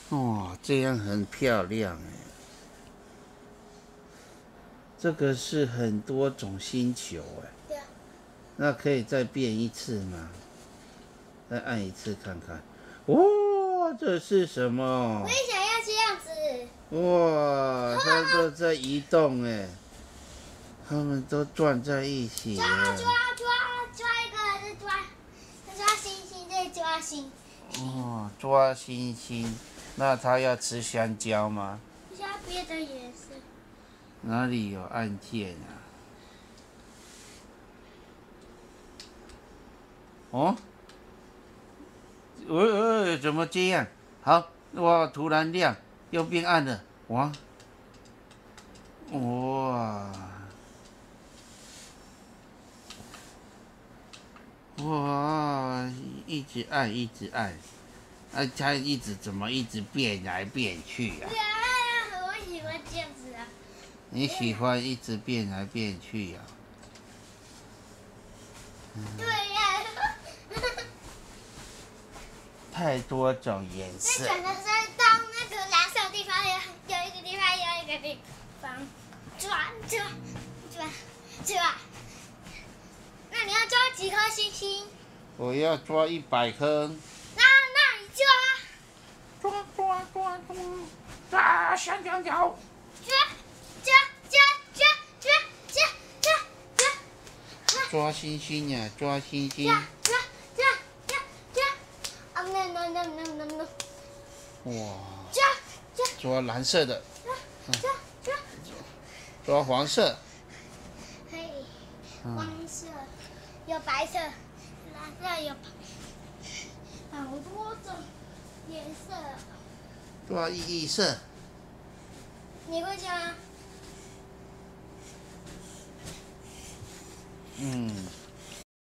哦，这样很漂亮哎。这个是很多种星球哎。 对啊。 那可以再变一次吗？再按一次看看。哇，这是什么？ 我也想要这样子。 哇，它都在移动哎，它们都转在一起耶。 抓一个，再抓星星，再抓星。 哦，抓星星，那它要吃香蕉吗？ 加别的颜色。 哪里有按键啊？哦，怎么这样？好，哇，突然亮，又变暗了，哇，哇，哇，一直按，一直按，它怎么一直变来变去啊？ 对啊，我喜欢这样子啊。 你喜欢一直变来变去啊？ 对呀。 太多种颜色。 那可能是到那个蓝色的地方有一个地方有一个地方转。那你要抓几颗星星？ 我要抓100颗。 那你抓香蕉。抓星星呀，抓星星。哇！抓蓝色的。抓黄色。 可以。黄色，有白色，蓝色有好多种颜色。 抓异色。 你会抓吗？ 嗯。